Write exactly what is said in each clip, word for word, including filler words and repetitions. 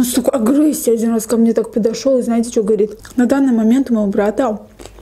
с такой агрессией один раз ко мне так подошел и знаете, что говорит? На данный момент у моего брата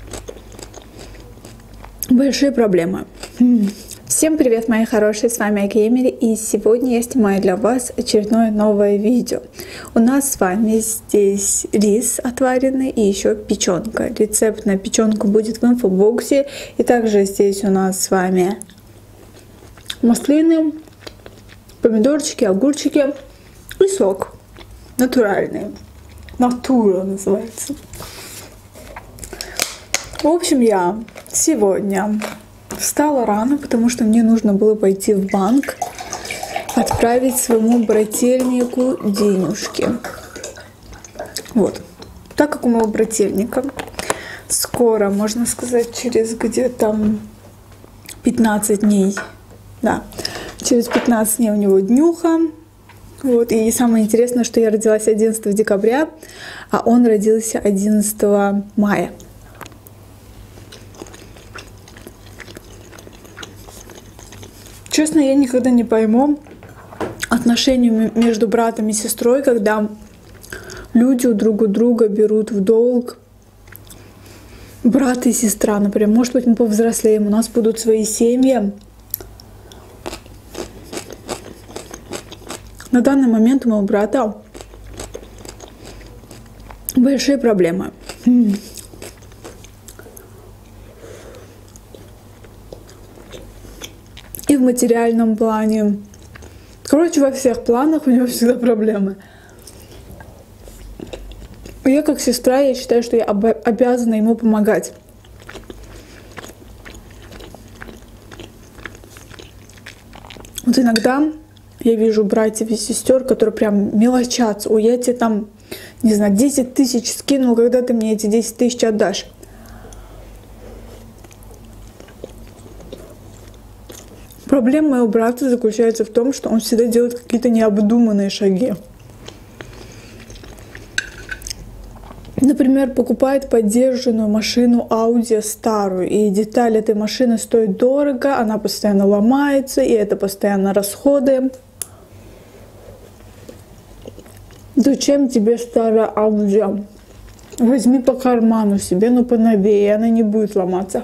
большие проблемы. Всем привет, мои хорошие, с вами Агеймери, и сегодня я снимаю для вас очередное новое видео. У нас с вами здесь рис отваренный и еще печенка. Рецепт на печенку будет в инфобоксе, и также здесь у нас с вами маслины, помидорчики, огурчики и сок натуральный. Натура называется. В общем, я сегодня встала рано, потому что мне нужно было пойти в банк, отправить своему брательнику денежки. Вот. Так как у моего брательника скоро, можно сказать, через где-то пятнадцать дней, да, через пятнадцать дней у него днюха. Вот. И самое интересное, что я родилась одиннадцатого декабря, а он родился одиннадцатого мая. Честно, я никогда не пойму отношения между братом и сестрой, когда люди у друг у друга берут в долг. Брат и сестра, например. Может быть, мы повзрослеем, у нас будут свои семьи. На данный момент у моего брата большие проблемы. И в материальном плане. Короче, во всех планах у него всегда проблемы. Я как сестра, я считаю, что я обязана ему помогать. Вот иногда я вижу братьев и сестер, которые прям мелочатся. Ой, я тебе там, не знаю, десять тысяч скинул, когда ты мне эти десять тысяч отдашь? Проблема моего брата заключается в том, что он всегда делает какие-то необдуманные шаги. Например, покупает подержанную машину Audi старую, и деталь этой машины стоит дорого, она постоянно ломается, и это постоянно расходы. Зачем тебе старая Audi? Возьми по карману себе, но поновее, она не будет ломаться.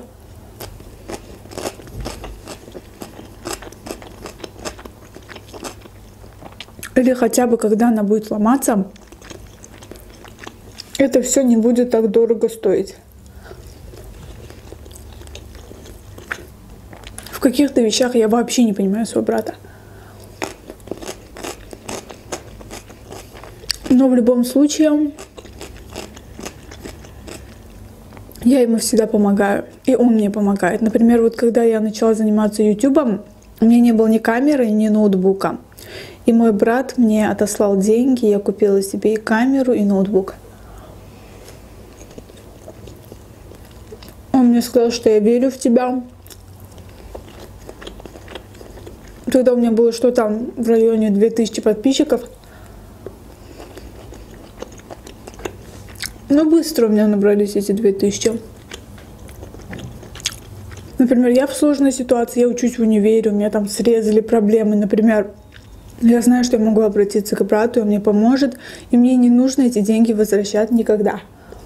Или хотя бы, когда она будет ломаться, это все не будет так дорого стоить. В каких-то вещах я вообще не понимаю своего брата. Но в любом случае, я ему всегда помогаю. И он мне помогает. Например, вот когда я начала заниматься ютубом, у меня не было ни камеры, ни ноутбука. И мой брат мне отослал деньги, я купила себе и камеру, и ноутбук. Он мне сказал, что я верю в тебя. Тогда у меня было что-то в районе две тысячи подписчиков. Но быстро у меня набрались эти две тысячи. Например, я в сложной ситуации, я учусь в универе, у меня там срезали проблемы, например. Я знаю, что я могу обратиться к брату, он мне поможет, и мне не нужно эти деньги возвращать никогда.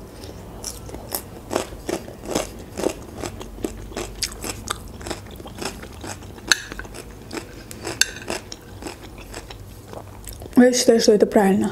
Я считаю, что это правильно.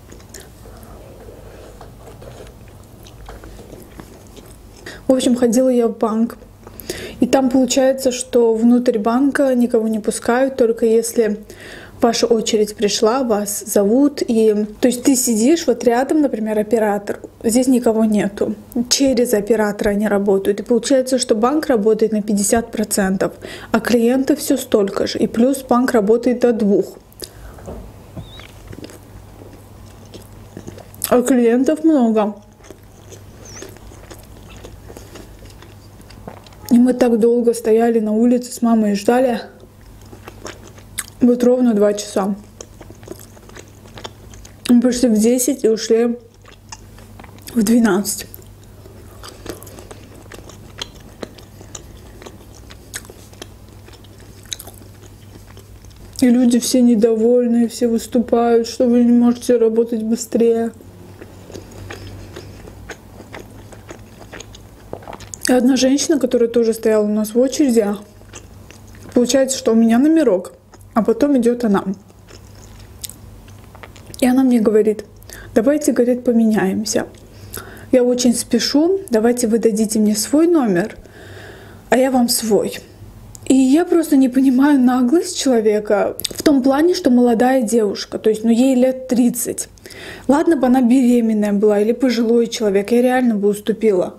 В общем, ходила я в банк, и там получается, что внутрь банка никого не пускают, только если ваша очередь пришла, вас зовут, и то есть ты сидишь вот рядом, например, оператор, здесь никого нету, через оператора они работают, и получается, что банк работает на пятьдесят процентов, а клиентов все столько же, и плюс банк работает до двух, а клиентов много. И мы так долго стояли на улице с мамой и ждали. Вот ровно два часа. Мы пришли в десять и ушли в двенадцать. И люди все недовольны, все выступают, что вы не можете работать быстрее. И одна женщина, которая тоже стояла у нас в очереди, получается, что у меня номерок, а потом идет она. И она мне говорит: давайте, говорит, поменяемся. Я очень спешу, давайте вы дадите мне свой номер, а я вам свой. И я просто не понимаю наглость человека в том плане, что молодая девушка, то есть, ну, ей лет тридцать. Ладно бы она беременная была или пожилой человек, я реально бы уступила.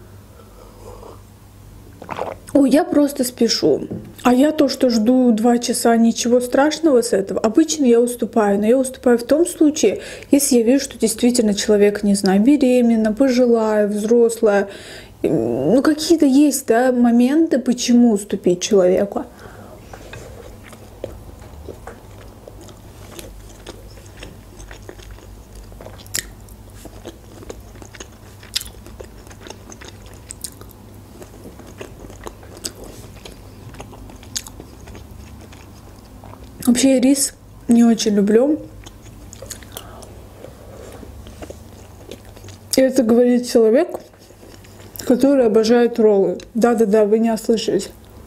Ой, я просто спешу. А я то, что жду два часа, ничего страшного с этого. Обычно я уступаю. Но я уступаю в том случае, если я вижу, что действительно человек, не знаю, беременна, пожилая, взрослая. Ну, какие-то есть, да, моменты, почему уступить человеку. Вообще я рис не очень люблю. И это говорит человек, который обожает роллы. Да-да-да, вы не ослышались.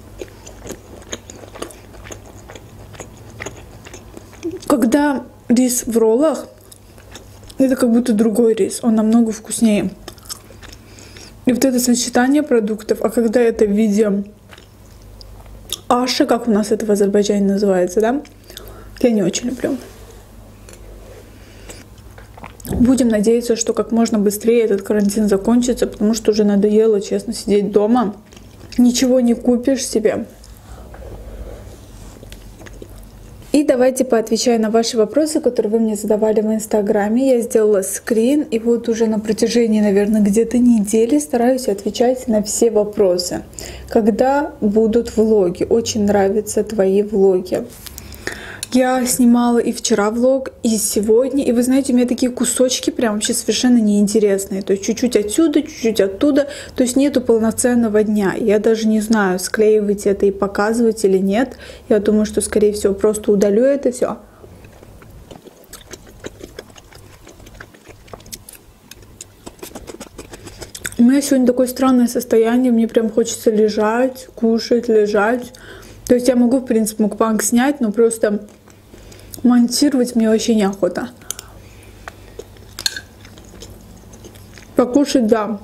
Когда рис в роллах, это как будто другой рис. Он намного вкуснее. И вот это сочетание продуктов, а когда это в виде аши, как у нас это в Азербайджане называется, да, я не очень люблю. Будем надеяться, что как можно быстрее этот карантин закончится, потому что уже надоело, честно, сидеть дома. Ничего не купишь себе. И давайте поотвечаю на ваши вопросы, которые вы мне задавали в Инстаграме. Я сделала скрин, и вот уже на протяжении, наверное, где-то недели стараюсь отвечать на все вопросы. Когда будут влоги? Очень нравятся твои влоги. Я снимала и вчера влог, и сегодня. И вы знаете, у меня такие кусочки прям вообще совершенно неинтересные. То есть чуть-чуть отсюда, чуть-чуть оттуда. То есть нету полноценного дня. Я даже не знаю, склеивать это и показывать или нет. Я думаю, что, скорее всего, просто удалю это все. У меня сегодня такое странное состояние. Мне прям хочется лежать, кушать, лежать. То есть я могу, в принципе, мукбанг снять, но просто монтировать мне вообще неохота. Покушать, да.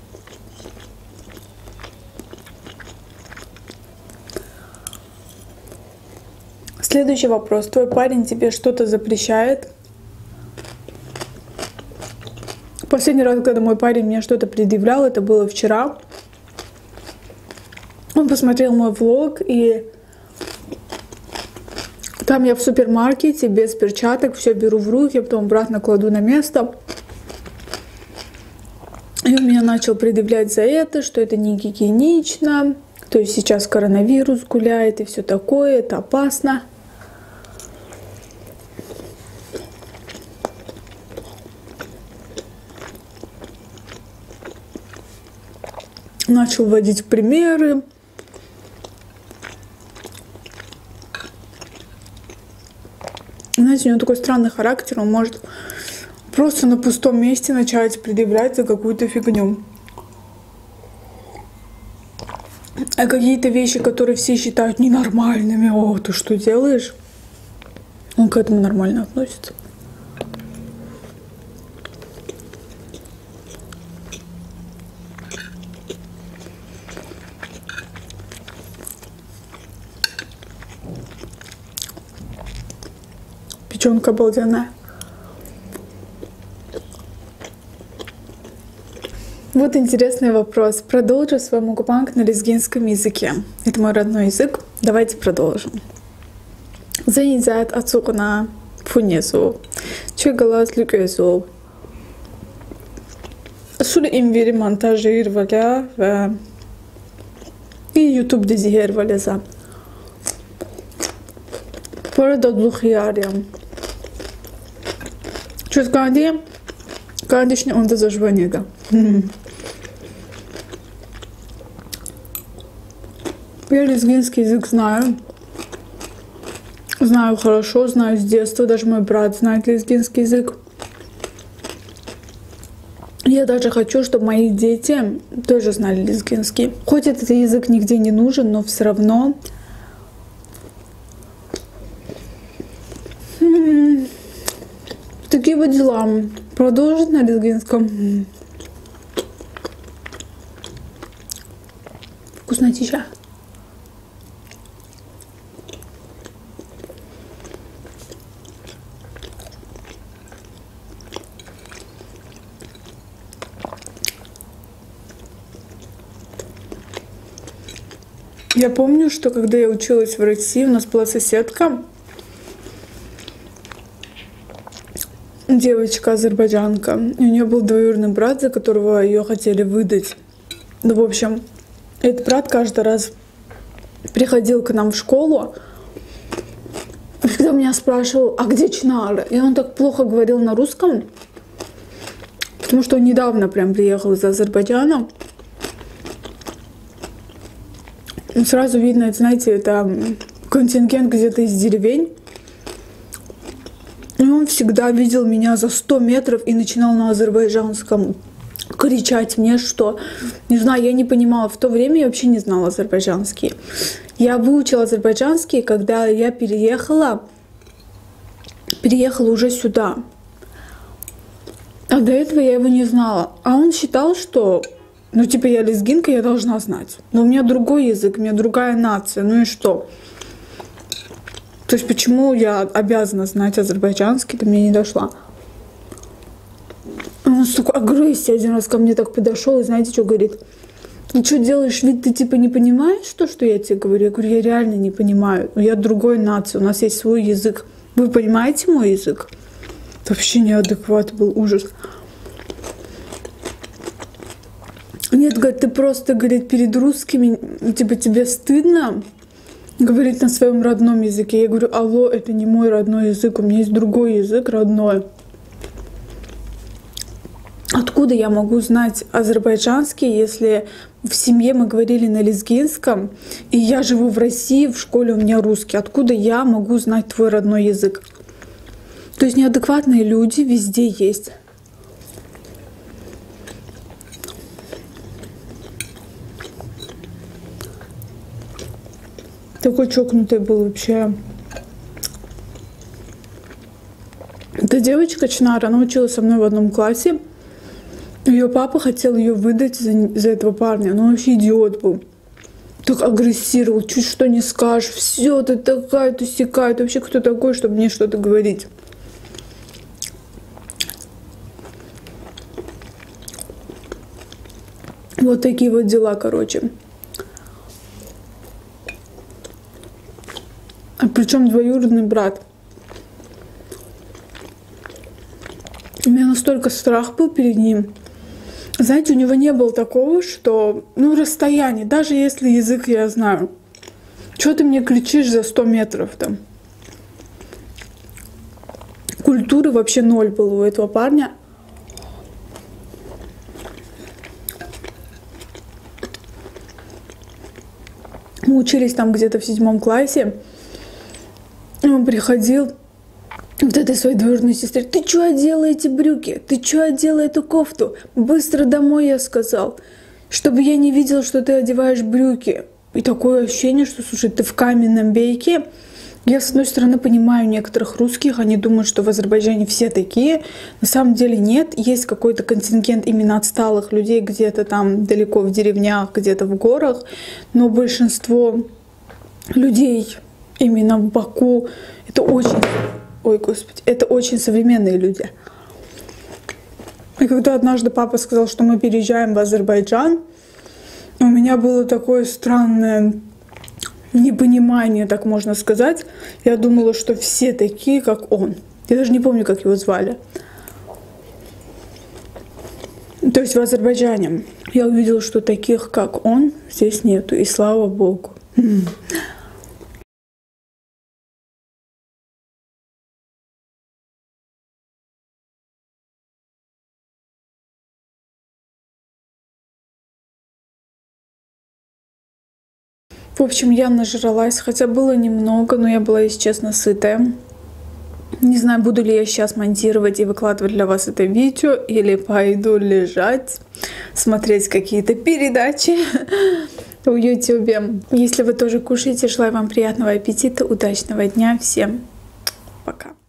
Следующий вопрос. Твой парень тебе что-то запрещает? Последний раз, когда мой парень мне что-то предъявлял, это было вчера. Он посмотрел мой влог, и там я в супермаркете без перчаток, все беру в руки, потом обратно кладу на место. И он меня начал предъявлять за это, что это не гигиенично, то есть сейчас коронавирус гуляет и все такое, это опасно. Начал вводить примеры. Знаете, у него такой странный характер, он может просто на пустом месте начать предъявлять за какую-то фигню. А какие-то вещи, которые все считают ненормальными, о, ты что делаешь? Он к этому нормально относится. Печенка обалденная. Вот интересный вопрос. Продолжу свой мукбанг на лезгинском языке. Это мой родной язык. Давайте продолжим. Зенизат ацукна фунесу. Чегалас люкесу. Şunu inveri montajir vala ve YouTube diziler vala za. Burada dluhiyarım. Что сказали? Конечно, он зазвонит. Я лезгинский язык знаю. Знаю хорошо, знаю с детства, даже мой брат знает лезгинский язык. Я даже хочу, чтобы мои дети тоже знали лезгинский. Хоть этот язык нигде не нужен, но все равно... М-м-м. Такие вот дела. Продолжить на лезгинском. Вкуснотища. Я помню, что когда я училась в России, у нас была соседка, девочка азербайджанка. И у нее был двоюродный брат, за которого ее хотели выдать. Ну, в общем, этот брат каждый раз приходил к нам в школу, и всегда меня спрашивал, а где Чнара? И он так плохо говорил на русском, потому что он недавно прям приехал из Азербайджана. Сразу видно, это, знаете, это контингент где-то из деревень. И он всегда видел меня за сто метров и начинал на азербайджанском кричать мне, что, не знаю, я не понимала. В то время я вообще не знала азербайджанский. Я выучила азербайджанский, когда я переехала, переехала уже сюда. А до этого я его не знала. А он считал, что... Ну, типа, я лезгинка, я должна знать. Но у меня другой язык, у меня другая нация. Ну и что? То есть, почему я обязана знать азербайджанский, до меня не дошла. Он с такой агрессией один раз ко мне так подошел, и знаете, что говорит? Ты что делаешь вид, ты типа не понимаешь то, что я тебе говорю? Я говорю, я реально не понимаю. Но я другой нации, у нас есть свой язык. Вы понимаете мой язык? Это вообще неадекват был, ужас. Нет, говорит, ты просто, говорит, перед русскими, типа, тебе стыдно говорить на своем родном языке. Я говорю, алло, это не мой родной язык, у меня есть другой язык родной. Откуда я могу знать азербайджанский, если в семье мы говорили на лезгинском, и я живу в России, в школе у меня русский. Откуда я могу знать твой родной язык? То есть неадекватные люди везде есть. Такой чокнутый был вообще. Эта девочка Чнара, она училась со мной в одном классе. Ее папа хотел ее выдать за, за этого парня. Но он вообще идиот был. Так агрессировал, чуть что не скажешь. Все, ты такая, ты сякая. Ты вообще кто такой, чтобы мне что-то говорить? Вот такие вот дела, короче. А причем двоюродный брат. У меня настолько страх был перед ним. Знаете, у него не было такого, что, ну, расстояние, даже если язык я знаю. Чего ты мне кричишь за сто метров там? Культуры вообще ноль было у этого парня. Мы учились там где-то в седьмом классе. И он приходил вот этой своей двоюродной сестре. Ты что одела эти брюки? Ты что одела эту кофту? Быстро домой, я сказал. Чтобы я не видел, что ты одеваешь брюки. И такое ощущение, что, слушай, ты в каменном веке. Я, с одной стороны, понимаю некоторых русских. Они думают, что в Азербайджане все такие. На самом деле нет. Есть какой-то контингент именно отсталых людей где-то там далеко в деревнях, где-то в горах. Но большинство людей именно в Баку это очень... Ой, Господи, это очень современные люди. И когда однажды папа сказал, что мы переезжаем в Азербайджан, у меня было такое странное непонимание, так можно сказать. Я думала, что все такие, как он. Я даже не помню, как его звали. То есть в Азербайджане я увидела, что таких, как он, здесь нету. И слава Богу. В общем, я нажралась, хотя было немного, но я была, если честно, сытая. Не знаю, буду ли я сейчас монтировать и выкладывать для вас это видео, или пойду лежать, смотреть какие-то передачи в ютубе. Если вы тоже кушаете, желаю вам приятного аппетита, удачного дня. Всем пока.